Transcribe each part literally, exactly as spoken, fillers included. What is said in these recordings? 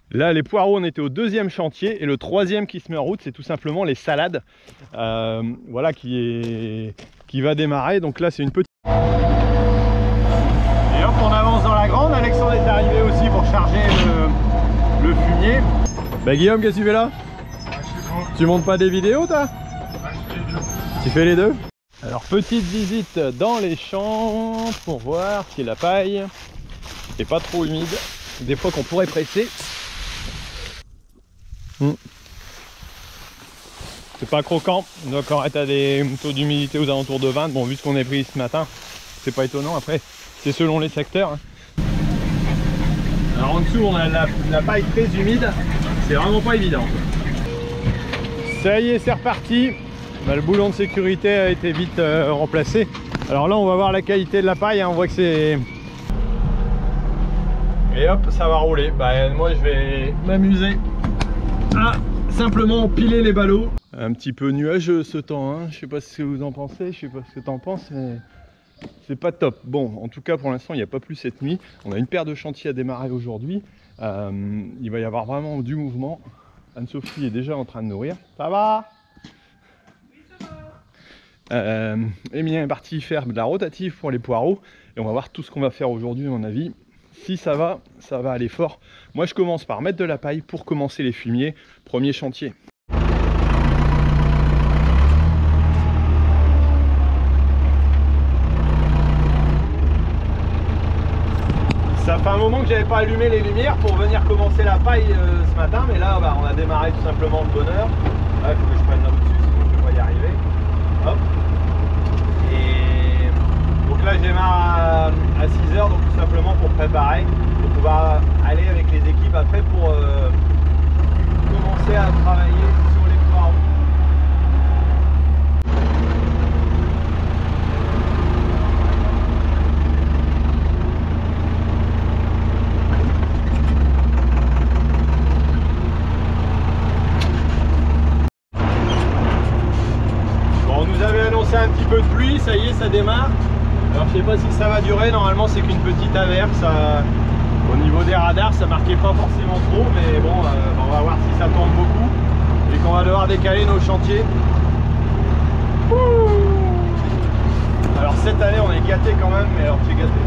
Là, les poireaux, on était au deuxième chantier et le troisième qui se met en route, c'est tout simplement les salades. Euh, voilà, qui, est, qui va démarrer. Donc là, c'est une petite... Et hop, on avance dans la grande. Alexandre est arrivé aussi pour charger le, le fumier. Bah Guillaume, qu'est-ce que tu fais là? Tu montes pas des vidéos, toi? Tu fais les deux? Alors, petite visite dans les champs pour voir si la paille n'est pas trop humide. Des fois qu'on pourrait presser. Mmh. C'est pas croquant, donc quand tu as des taux d'humidité aux alentours de vingt, bon vu ce qu'on est pris ce matin, c'est pas étonnant, après c'est selon les secteurs. Hein. Alors en dessous on a la, la paille très humide, c'est vraiment pas évident. Ça y est, c'est reparti, bah, le boulon de sécurité a été vite euh, remplacé. Alors là on va voir la qualité de la paille, hein. On voit que c'est... Et hop, ça va rouler. Bah, moi je vais m'amuser à simplement piler les ballots. Un petit peu nuageux ce temps, hein. Je sais pas ce que vous en pensez, je sais pas ce que t'en penses, mais c'est pas top. Bon, en tout cas pour l'instant il n'y a pas plus cette nuit. On a une paire de chantiers à démarrer aujourd'hui. Euh, il va y avoir vraiment du mouvement. Anne-Sophie est déjà en train de nourrir. Ça va? Oui, ça va. Euh, Emilien est parti faire de la rotative pour les poireaux. Et on va voir tout ce qu'on va faire aujourd'hui à mon avis. Si ça va, ça va aller fort. Moi je commence par mettre de la paille pour commencer les fumiers. Premier chantier. Ça fait un moment que j'avais pas allumé les lumières pour venir commencer la paille euh, ce matin, mais là bah, on a démarré tout simplement de bonne heure. Là il faut que je prenne là au-dessus, sinon je ne vais pas y arriver. Hop. Et donc là je démarre à, à six heures, donc tout simplement pour préparer, pour pouvoir aller avec les équipes après pour euh, commencer à travailler sur les poireaux. Un petit peu de pluie, ça y est, ça démarre. Alors je sais pas si ça va durer, normalement c'est qu'une petite averse. Euh, au niveau des radars ça marquait pas forcément trop, mais bon euh, on va voir si ça tombe beaucoup et qu'on va devoir décaler nos chantiers. Ouh, alors cette année on est gâté quand même, mais alors c'est gâté.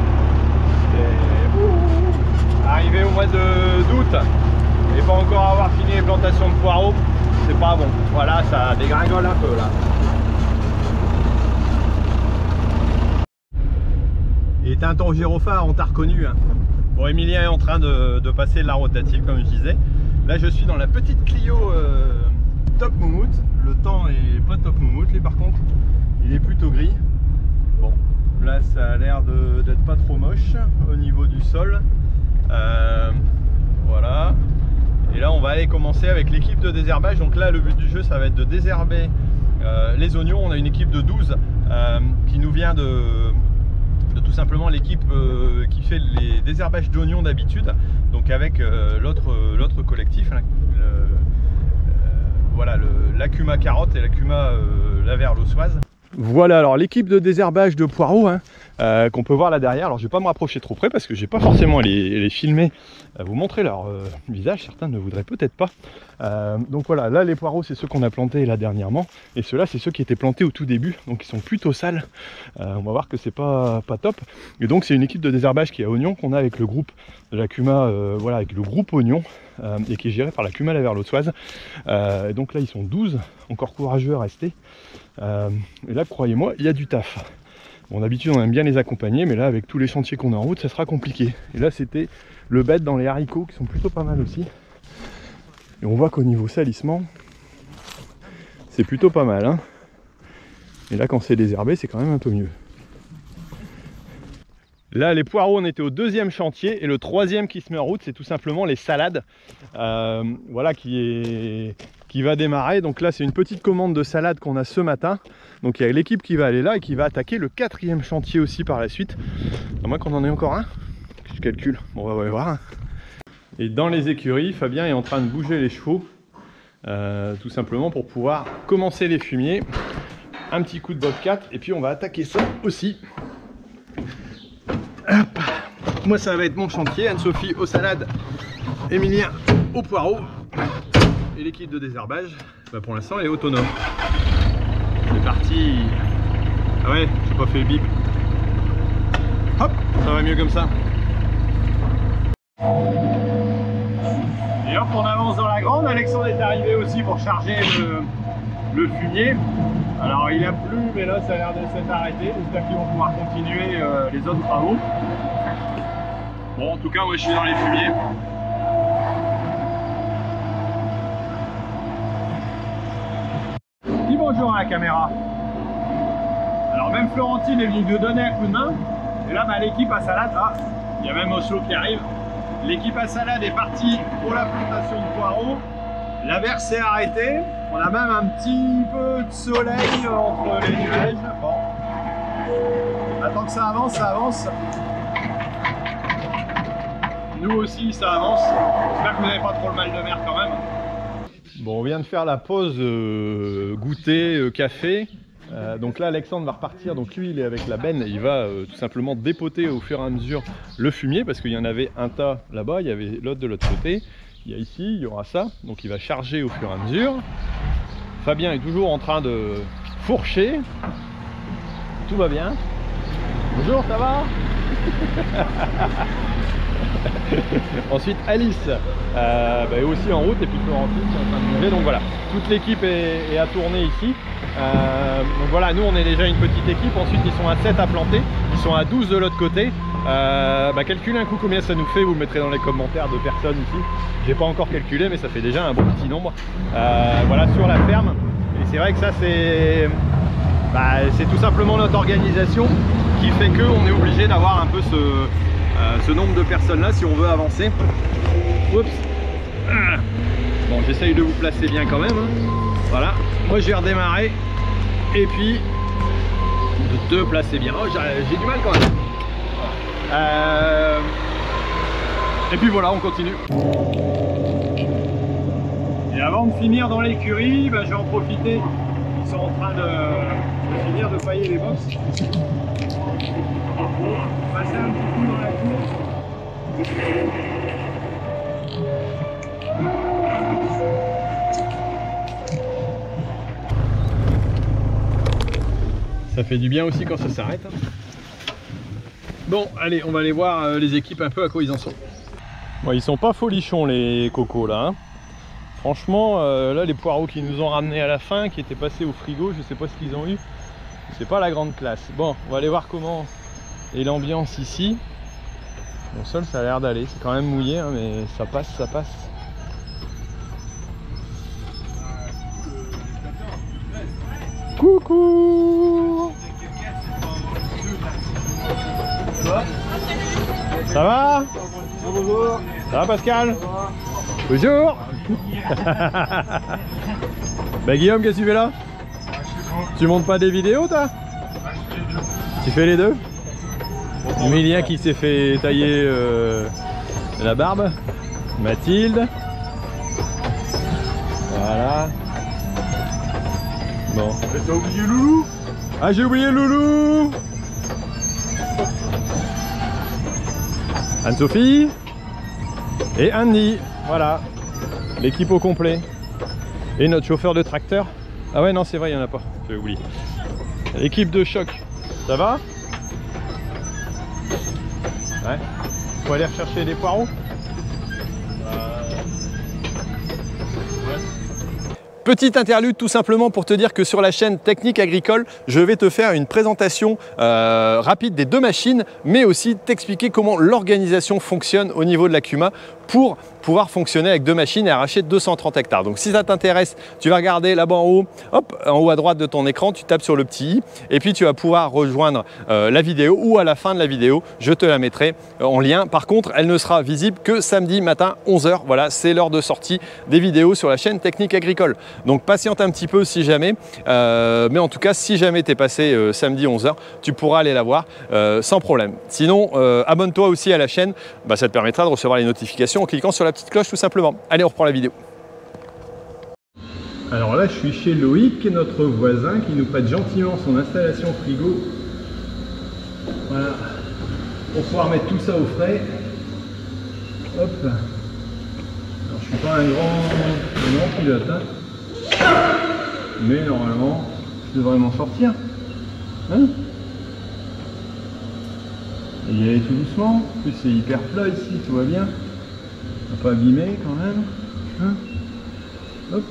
Arrivé au mois d'août et pas encore avoir fini les plantations de poireaux, c'est pas bon. Voilà, ça dégringole un peu là. Et Tinton Gyrophare, on t'a reconnu. Hein. Bon, Emilien est en train de, de passer de la rotative, comme je disais. Là, je suis dans la petite Clio euh, top moumoute. Le temps est pas top moumoute, lui par contre, il est plutôt gris. Bon, là, ça a l'air d'être pas trop moche au niveau du sol. Euh, voilà. Et là, on va aller commencer avec l'équipe de désherbage. Donc là, le but du jeu, ça va être de désherber euh, les oignons. On a une équipe de douze euh, qui nous vient de... de tout simplement l'équipe euh, qui fait les désherbages d'oignons d'habitude, donc avec euh, l'autre euh, l'autre collectif, hein, le, euh, voilà, l'Acuma carotte et l'Acuma euh, la verlosoise. Voilà, alors l'équipe de désherbage de poireaux hein, euh, qu'on peut voir là derrière. Alors je vais pas me rapprocher trop près parce que j'ai pas forcément les, les filmer, à vous montrer leur euh, visage, certains ne voudraient peut-être pas. Euh, donc voilà, là les poireaux c'est ceux qu'on a plantés là dernièrement, et ceux-là c'est ceux qui étaient plantés au tout début, donc ils sont plutôt sales. Euh, on va voir que c'est pas, pas top. Et donc c'est une équipe de désherbage qui est à oignon qu'on a avec le groupe de l'Acuma, euh, voilà, avec le groupe oignon, euh, et qui est géré par l'Acuma la verlosoise. Euh, et donc là ils sont douze, encore courageux à rester. Euh, et là croyez-moi il y a du taf. Bon, d'habitude on aime bien les accompagner, mais là avec tous les chantiers qu'on a en route ça sera compliqué. Et là c'était le bête dans les haricots qui sont plutôt pas mal aussi. Et on voit qu'au niveau salissement c'est plutôt pas mal hein. Et là quand c'est désherbé c'est quand même un peu mieux. Là les poireaux, on était au deuxième chantier et le troisième qui se met en route c'est tout simplement les salades. Euh, voilà, qui est... qui va démarrer. Donc là c'est une petite commande de salade qu'on a ce matin. Donc il y a l'équipe qui va aller là et qui va attaquer le quatrième chantier aussi par la suite. À moins qu'on en ait encore un. Je calcule, bon, on va voir. Et dans les écuries, Fabien est en train de bouger les chevaux. Euh, tout simplement pour pouvoir commencer les fumiers. Un petit coup de bobcat et puis on va attaquer ça aussi. Hop. Moi ça va être mon chantier, Anne-Sophie aux salades, Emilien au poireau. Et l'équipe de désherbage, bah pour l'instant elle est autonome. C'est parti. Ah ouais, j'ai pas fait le bip. Hop, ça va mieux comme ça. Et hop, on avance dans la grande. Alexandre est arrivé aussi pour charger le, le fumier. Alors il a plu, mais là ça a l'air de s'être arrêté. J'espère qu'ils vont pouvoir continuer euh, les autres travaux. Bon, en tout cas, moi je suis dans les fumiers. Dis bonjour à la caméra. Alors même Florentine est venue nous donner un coup de main. Et là, bah, l'équipe à salade, ah, il y a même Oslo qui arrive. L'équipe à salade est partie pour la plantation de poireaux. L'averse s'est arrêtée. On a même un petit peu de soleil entre les nuages. Bon. Attends que ça avance, ça avance. Nous aussi, ça avance. J'espère que vous n'avez pas trop le mal de mer quand même. Bon, on vient de faire la pause euh, goûter, euh, café. Euh, donc là, Alexandre va repartir. Donc lui, il est avec la benne. Il va euh, tout simplement dépoter au fur et à mesure le fumier parce qu'il y en avait un tas là-bas, il y avait l'autre de l'autre côté. Il y a ici, il y aura ça. Donc il va charger au fur et à mesure. Fabien est toujours en train de fourcher. Tout va bien. Bonjour, ça va? Ensuite Alice euh, bah, est aussi en route et puis Florentine qui est en train de bouger. Donc voilà, toute l'équipe est, est à tourner ici. Euh, donc voilà, nous on est déjà une petite équipe. Ensuite ils sont à sept à planter, ils sont à douze de l'autre côté. Euh, bah, calculez un coup combien ça nous fait, vous le mettrez dans les commentaires de personnes ici. J'ai pas encore calculé mais ça fait déjà un bon petit nombre. Euh, voilà, sur la ferme. Et c'est vrai que ça c'est bah, c'est tout simplement notre organisation qui fait qu'on est obligé d'avoir un peu ce Euh, ce nombre de personnes là si on veut avancer. Oups. Bon, j'essaye de vous placer bien quand même, hein. Voilà, moi j'ai redémarré et puis de te placer bien. Oh, j'ai du mal quand même. Euh... et puis voilà, on continue. Et avant de finir dans l'écurie, bah, je vais en profiter. Ils sont en train de, de finir de pailler les box. Passer un petit coup dans la cour. Ça fait du bien aussi quand ça s'arrête. Bon, allez, on va aller voir euh, les équipes un peu à quoi ils en sont. Bon, ils sont pas folichons les cocos là. Hein. Franchement, euh, là les poireaux qu'ils nous ont ramenés à la fin, qui étaient passés au frigo, je sais pas ce qu'ils ont eu. C'est pas la grande classe. Bon, on va aller voir comment est l'ambiance ici. Mon sol, ça a l'air d'aller. C'est quand même mouillé, hein, mais ça passe, ça passe. Coucou. Ça va? Bonjour. Ça va Pascal? Bonjour. Bah Guillaume, qu'est-ce que tu fais là? Tu montes pas des vidéos toi? Tu fais les deux? Emilien qui s'est fait tailler euh, la barbe. Mathilde. Voilà. Bon. T'as oublié Loulou? Ah, j'ai oublié Loulou. Anne-Sophie. Et Andy. Voilà. L'équipe au complet. Et notre chauffeur de tracteur. Ah ouais, non, c'est vrai, il n'y en a pas. J'ai oublié. L'équipe de choc. Ça va? Ouais. Faut aller rechercher les poireaux. Petite interlude tout simplement pour te dire que sur la chaîne Technique Agricole, je vais te faire une présentation euh, rapide des deux machines, mais aussi t'expliquer comment l'organisation fonctionne au niveau de la CUMA pour pouvoir fonctionner avec deux machines et arracher deux cent trente hectares. Donc si ça t'intéresse, tu vas regarder là-bas en haut, hop, en haut à droite de ton écran, tu tapes sur le petit i et puis tu vas pouvoir rejoindre euh, la vidéo ou à la fin de la vidéo, je te la mettrai en lien. Par contre, elle ne sera visible que samedi matin onze heures. Voilà, c'est l'heure de sortie des vidéos sur la chaîne Technique Agricole. Donc patiente un petit peu si jamais, euh, mais en tout cas si jamais tu es passé euh, samedi onze heures, tu pourras aller la voir euh, sans problème. Sinon, euh, abonne-toi aussi à la chaîne, bah, ça te permettra de recevoir les notifications en cliquant sur la petite cloche tout simplement. Allez, on reprend la vidéo. Alors là, je suis chez Loïc, notre voisin, qui nous prête gentiment son installation frigo. Voilà, pour pouvoir mettre tout ça au frais. Hop. Alors, je suis pas un grand, un grand pilote, hein. Mais normalement, je devrais m'en sortir. Hein? Et y aller tout doucement. En plus, c'est hyper plat ici, tout va bien. On va pas abîmer quand même. Hein? Hop.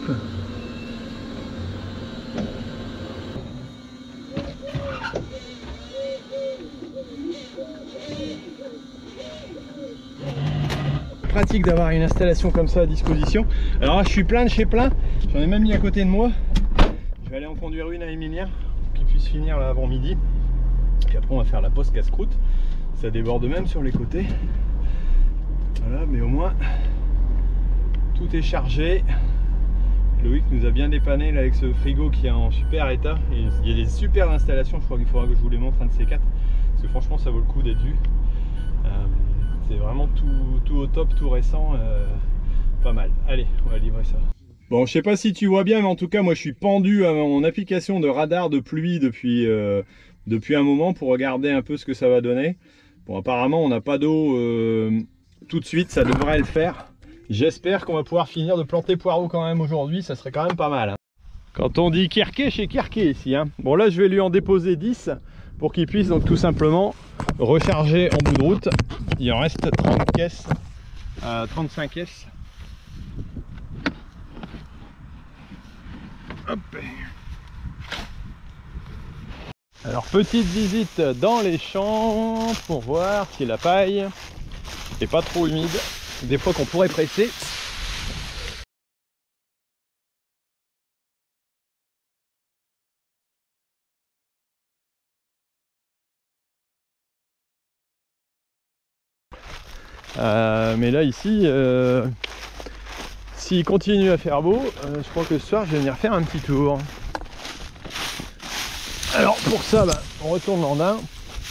Pratique d'avoir une installation comme ça à disposition. Alors là, je suis plein de chez plein. J'en ai même mis à côté de moi. Je vais aller en conduire une à Emilien pour qu'il puisse finir là avant midi. Puis après, on va faire la pause casse-croûte. Ça déborde même sur les côtés. Voilà, mais au moins tout est chargé. Loïc nous a bien dépanné là avec ce frigo qui est en super état. Et il y a des super installations. Je crois qu'il faudra que je vous les montre un de ces quatre. Parce que franchement, ça vaut le coup d'être vu. Euh, C'est vraiment tout, tout au top, tout récent, euh, pas mal. Allez, on va livrer ça. Bon, je sais pas si tu vois bien, mais en tout cas, moi je suis pendu à mon application de radar de pluie depuis, euh, depuis un moment pour regarder un peu ce que ça va donner. Bon, apparemment, on n'a pas d'eau euh, tout de suite, ça devrait le faire. J'espère qu'on va pouvoir finir de planter poireaux quand même aujourd'hui, ça serait quand même pas mal. Hein. Quand on dit Kirké, chez Kirké ici. Hein. Bon, là, je vais lui en déposer dix pour qu'il puisse donc tout simplement recharger en bout de route. Il en reste trente caisses, euh, trente-cinq caisses. Hop. Alors petite visite dans les champs pour voir si la paille n'est pas trop humide. Des fois qu'on pourrait presser. Euh, mais là ici, euh, s'il continue à faire beau, euh, je crois que ce soir je vais venir faire un petit tour. Alors pour ça, bah, on retourne en l'Ain.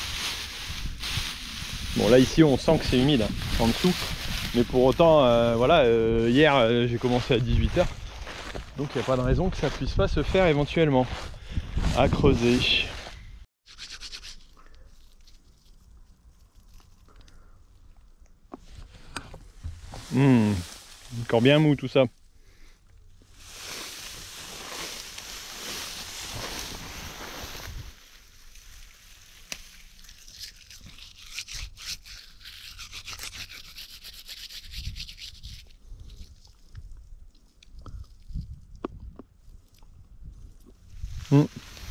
Bon là ici on sent que c'est humide hein, en dessous, mais pour autant, euh, voilà, euh, hier euh, j'ai commencé à dix-huit heures, donc il n'y a pas de raison que ça puisse pas se faire éventuellement à creuser. Mmh, encore bien mou tout ça. Mmh.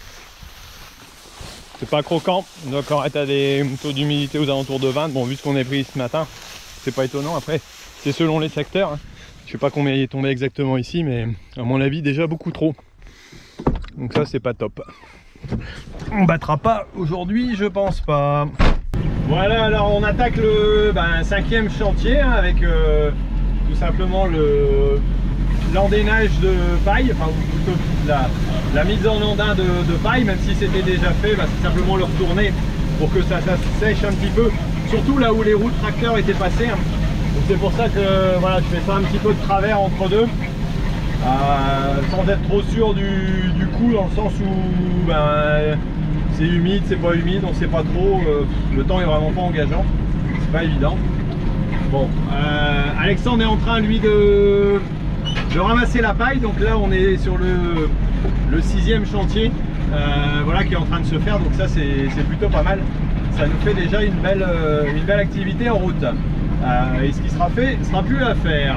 C'est pas croquant, on doit encore être à des taux d'humidité aux alentours de vingt. Bon, vu ce qu'on a pris ce matin, c'est pas étonnant. Après, c'est selon les secteurs. Hein. Je sais pas combien il est tombé exactement ici, mais à mon avis, déjà beaucoup trop. Donc ça, c'est pas top. On battra pas aujourd'hui, je pense pas. Voilà, alors on attaque le ben, cinquième chantier hein, avec euh, tout simplement le l'endainage de paille, enfin ou plutôt la, la mise en andin de, de paille, même si c'était déjà fait, bah, c'est simplement le retourner pour que ça, ça sèche un petit peu, surtout là où les roues de tracteur étaient passées. Hein. Donc c'est pour ça que voilà, je fais ça un petit peu de travers entre deux, euh, sans être trop sûr du, du coup, dans le sens où ben, c'est humide, c'est pas humide, on sait pas trop, euh, le temps est vraiment pas engageant, c'est pas évident. Bon, euh, Alexandre est en train lui de de ramasser la paille, donc là on est sur le, le sixième chantier euh, voilà, qui est en train de se faire, donc ça c'est plutôt pas mal, ça nous fait déjà une belle, euh, une belle activité en route euh, et ce qui sera fait sera plus à faire.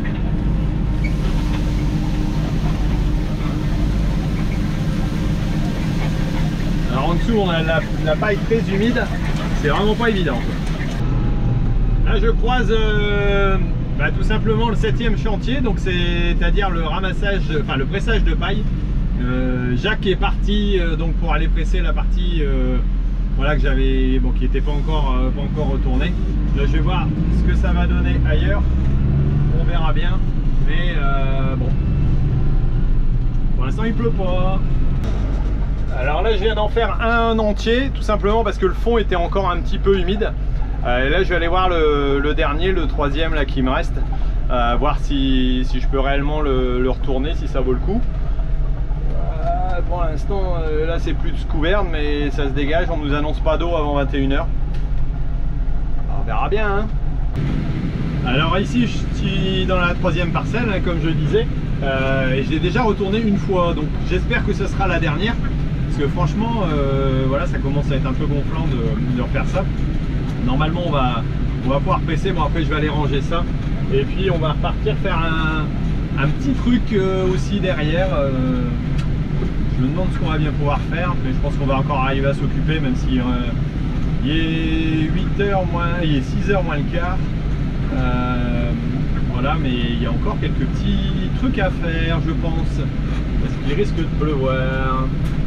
Alors en dessous on a la, la paille très humide, c'est vraiment pas évident. Là je croise euh, Bah, tout simplement le septième chantier, donc c'est-à-dire le ramassage, enfin le pressage de paille. Euh, Jacques est parti euh, donc pour aller presser la partie euh, voilà que j'avais, bon, qui n'était pas encore euh, pas encore retournée. Là je vais voir ce que ça va donner ailleurs, on verra bien, mais euh, bon, pour l'instant il pleut pas. Alors là je viens d'en faire un entier, tout simplement parce que le fond était encore un petit peu humide. Euh, et là je vais aller voir le, le dernier, le troisième là qui me reste, euh, voir si, si je peux réellement le, le retourner, si ça vaut le coup. Euh, pour l'instant euh, là c'est plus de couvert, mais ça se dégage, on nous annonce pas d'eau avant vingt et une heures. On verra bien hein. Alors ici je suis dans la troisième parcelle, hein, comme je le disais, euh, et je l'ai déjà retourné une fois, donc j'espère que ce sera la dernière, parce que franchement, euh, voilà, ça commence à être un peu gonflant de, de refaire ça. Normalement on va, on va pouvoir presser, bon après je vais aller ranger ça, et puis on va repartir faire un, un petit truc euh, aussi derrière. Euh, je me demande ce qu'on va bien pouvoir faire, mais je pense qu'on va encore arriver à s'occuper, même si euh, il est huit heures moins, il est six heures moins le quart. Euh, voilà, mais il y a encore quelques petits trucs à faire, je pense, parce qu'il risque de pleuvoir.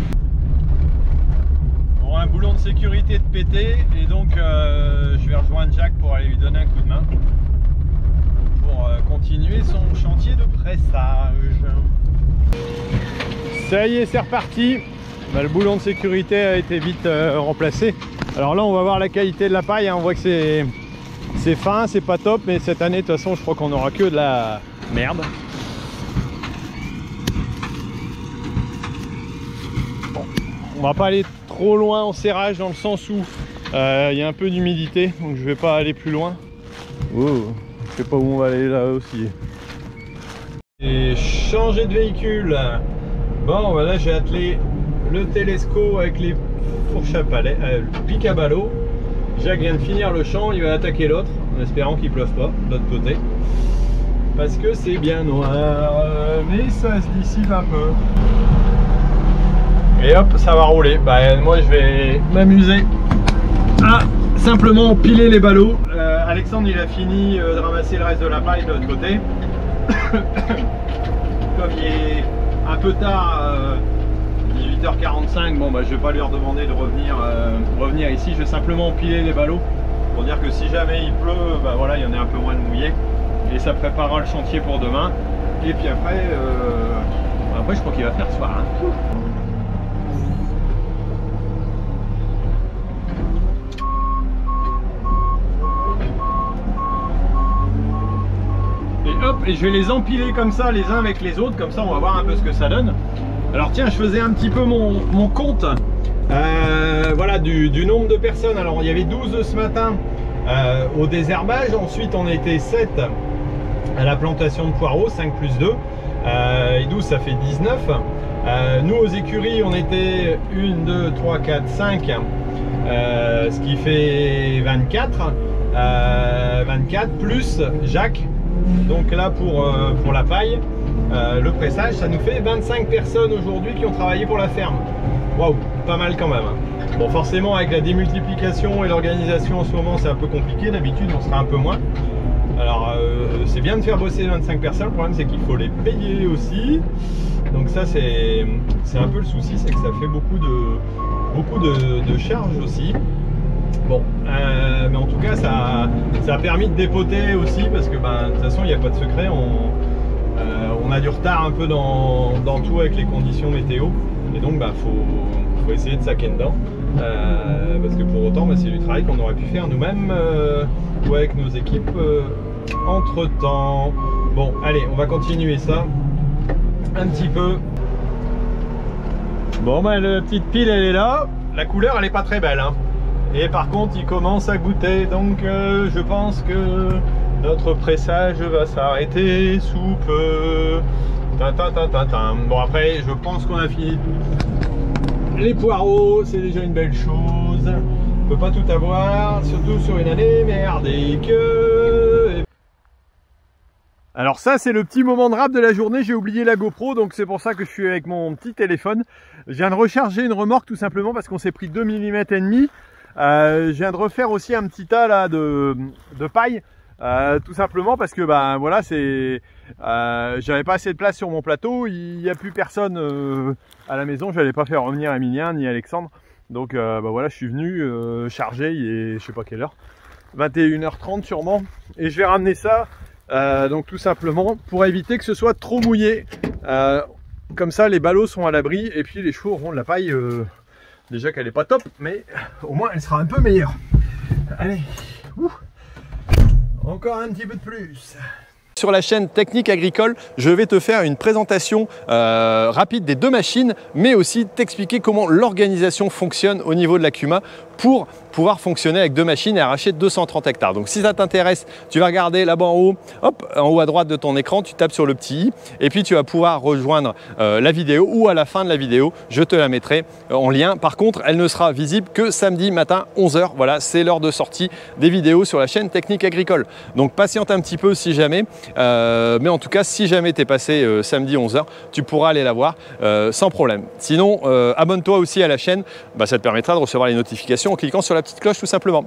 Bon, un boulon de sécurité de pété, et donc euh, je vais rejoindre Jacques pour aller lui donner un coup de main pour euh, continuer son chantier de pressage. Ça y est, c'est reparti. Bah, le boulon de sécurité a été vite euh, remplacé. Alors là, on va voir la qualité de la paille, hein. On voit que c'est C'est fin, c'est pas top, mais cette année de toute façon je crois qu'on aura que de la merde. Bon, on va pas aller trop loin en serrage dans le sens où euh, il y a un peu d'humidité, donc je vais pas aller plus loin. Oh, je sais pas où on va aller là aussi. Et changer de véhicule. Bon, voilà, j'ai attelé le Telesco avec les fourches à palais, euh, le pic à ballot. Jacques vient de finir le champ, il va attaquer l'autre, en espérant qu'il pleuve pas de l'autre côté. Parce que c'est bien noir, mais ça se dissipe un peu. Et hop, ça va rouler. Bah, moi je vais m'amuser à simplement piler les ballots. Euh, Alexandre il a fini euh, de ramasser le reste de la paille de l'autre côté. Comme il est un peu tard, euh, dix-huit heures quarante-cinq, bon bah je vais pas lui redemander de revenir, euh, revenir ici, je vais simplement piler les ballots pour dire que si jamais il pleut, bah voilà, il y en a un peu moins de mouillé et ça préparera le chantier pour demain. Et puis après, euh, après je crois qu'il va faire soir. Hein. Et hop, et je vais les empiler comme ça les uns avec les autres, comme ça on va voir un peu ce que ça donne. Alors tiens, je faisais un petit peu mon, mon compte euh, voilà, du, du nombre de personnes. Alors il y avait douze ce matin euh, au désherbage, ensuite on était sept à la plantation de poireaux, cinq plus deux, euh, et douze ça fait dix-neuf. Euh, nous aux écuries on était un, deux, trois, quatre, cinq, euh, ce qui fait vingt-quatre, euh, vingt-quatre plus Jacques. Donc là pour, euh, pour la paille, euh, le pressage, ça nous fait vingt-cinq personnes aujourd'hui qui ont travaillé pour la ferme. Waouh, pas mal quand même. Bon, forcément avec la démultiplication et l'organisation en ce moment c'est un peu compliqué, d'habitude on sera un peu moins. Alors euh, c'est bien de faire bosser vingt-cinq personnes, le problème c'est qu'il faut les payer aussi. Donc ça c'est un peu le souci, c'est que ça fait beaucoup de, beaucoup de, de charges aussi. Bon, euh, mais en tout cas ça, ça a permis de dépoter aussi parce que ben, de toute façon il n'y a pas de secret, on, euh, on a du retard un peu dans, dans tout avec les conditions météo et donc bah, faut, faut essayer de saquer dedans euh, parce que pour autant bah, c'est du travail qu'on aurait pu faire nous-mêmes euh, ou avec nos équipes euh, entre temps. Bon allez, on va continuer ça un petit peu. Bon bah la petite pile elle est là, la couleur elle est pas très belle hein. Et par contre il commence à goûter, donc euh, je pense que notre pressage va s'arrêter sous peu. Ta, ta, ta, ta, ta. Bon après je pense qu'on a fini les poireaux, c'est déjà une belle chose. On peut pas tout avoir, surtout sur une année merdique. Alors ça c'est le petit moment de rap de la journée, j'ai oublié la GoPro, donc c'est pour ça que je suis avec mon petit téléphone. Je viens de recharger une remorque tout simplement parce qu'on s'est pris deux millimètres et demi. Euh, je viens de refaire aussi un petit tas là de, de paille, euh, tout simplement parce que ben voilà, c'est, euh, j'avais pas assez de place sur mon plateau, il n'y a plus personne euh, à la maison, je n'allais pas faire revenir Emilien ni Alexandre, donc euh, ben voilà, je suis venu euh, charger, il est je sais pas quelle heure, vingt et une heures trente sûrement, et je vais ramener ça, euh, donc tout simplement pour éviter que ce soit trop mouillé, euh, comme ça les ballots sont à l'abri et puis les chevaux auront de la paille. Euh, Déjà qu'elle est pas top, mais au moins elle sera un peu meilleure. Allez, ouh, encore un petit peu de plus. Sur la chaîne Technique Agricole, je vais te faire une présentation euh, rapide des deux machines, mais aussi t'expliquer comment l'organisation fonctionne au niveau de la CUMA pour pouvoir fonctionner avec deux machines et arracher deux cent trente hectares. Donc si ça t'intéresse, tu vas regarder là-bas en haut, hop, en haut à droite de ton écran, tu tapes sur le petit i et puis tu vas pouvoir rejoindre euh, la vidéo, ou à la fin de la vidéo, je te la mettrai en lien. Par contre, elle ne sera visible que samedi matin onze heures. Voilà, c'est l'heure de sortie des vidéos sur la chaîne Technique Agricole. Donc patiente un petit peu si jamais. Euh, mais en tout cas, si jamais tu es passé euh, samedi onze heures, tu pourras aller la voir euh, sans problème. Sinon, euh, abonne-toi aussi à la chaîne, bah, ça te permettra de recevoir les notifications en cliquant sur la petite cloche tout simplement.